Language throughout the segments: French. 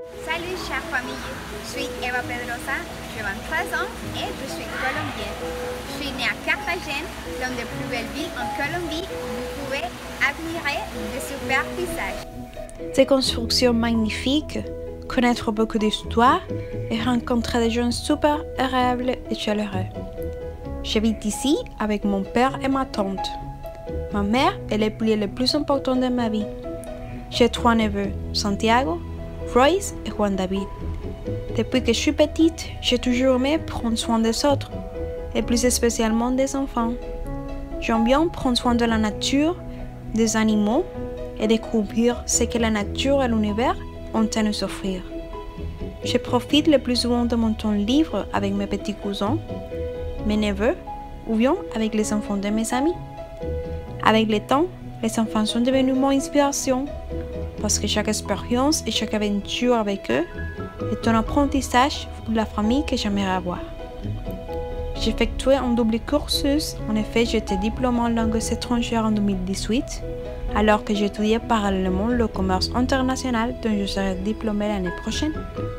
Salut chère famille, je suis Eva Pedrosa, j'ai 23 ans et je suis colombienne. Je suis née à Carthagène, l'une des plus belles villes en Colombie où vous pouvez admirer de super paysages. Des constructions magnifiques, connaître beaucoup d'histoires et rencontrer des gens super agréables et chaleureux. J'habite ici avec mon père et ma tante. Ma mère est l'épouse le plus important de ma vie. J'ai 3 neveux, Santiago, Royce et Juan David. Depuis que je suis petite, j'ai toujours aimé prendre soin des autres, et plus spécialement des enfants. J'aime bien prendre soin de la nature, des animaux, et découvrir ce que la nature et l'univers ont à nous offrir. Je profite le plus souvent de mon temps libre avec mes petits cousins, mes neveux, ou bien avec les enfants de mes amis. Avec le temps, les enfants sont devenus mon inspiration, parce que chaque expérience et chaque aventure avec eux est un apprentissage pour la famille que j'aimerais avoir. J'ai effectué un double cursus. En effet, j'étais diplômée en langues étrangères en 2018, alors que j'étudiais parallèlement le commerce international dont je serai diplômée l'année prochaine.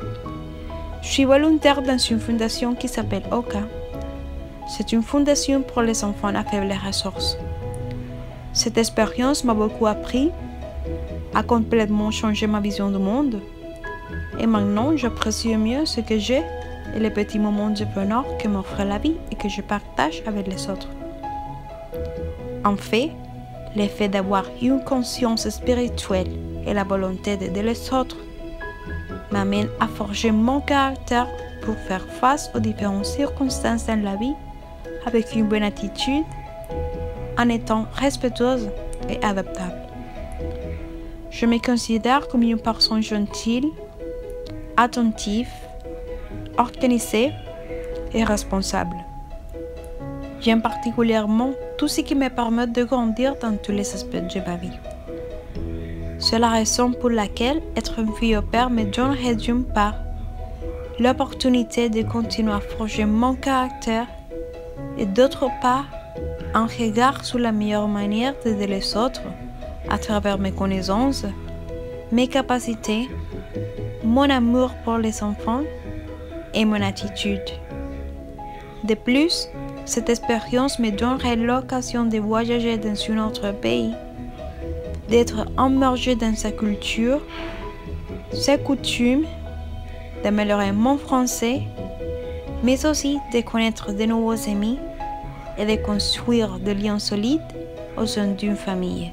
Je suis volontaire dans une fondation qui s'appelle OCA. C'est une fondation pour les enfants à faibles ressources. Cette expérience m'a beaucoup appris, a complètement changé ma vision du monde, et maintenant j'apprécie mieux ce que j'ai et les petits moments de bonheur que m'offre la vie et que je partage avec les autres. En fait, l'effet d'avoir une conscience spirituelle et la volonté d'aider les autres m'amène à forger mon caractère pour faire face aux différentes circonstances dans la vie avec une bonne attitude, en étant respectueuse et adaptable. Je me considère comme une personne gentille, attentive, organisée et responsable. J'aime particulièrement tout ce qui me permet de grandir dans tous les aspects de ma vie. C'est la raison pour laquelle être une fille au père me donnerait d'une part l'opportunité de continuer à forger mon caractère et d'autre part un regard sur la meilleure manière d'aider les autres à travers mes connaissances, mes capacités, mon amour pour les enfants et mon attitude. De plus, cette expérience me donnerait l'occasion de voyager dans un autre pays, d'être immergé dans sa culture, ses coutumes, d'améliorer mon français, mais aussi de connaître de nouveaux amis et de construire des liens solides au sein d'une famille.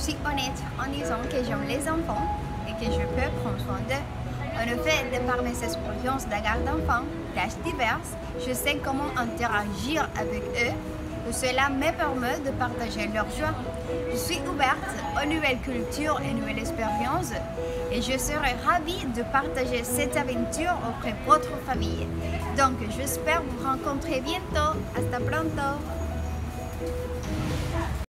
suis honnête en disant que j'aime les enfants et que je peux prendre soin d'eux. En effet, de par mes expériences de garde d'enfants d'âges divers, je sais comment interagir avec eux et cela me permet de partager leur joie. Je suis ouverte aux nouvelles cultures et nouvelles expériences et je serai ravie de partager cette aventure auprès de votre famille. Donc, j'espère vous rencontrer bientôt. Hasta pronto!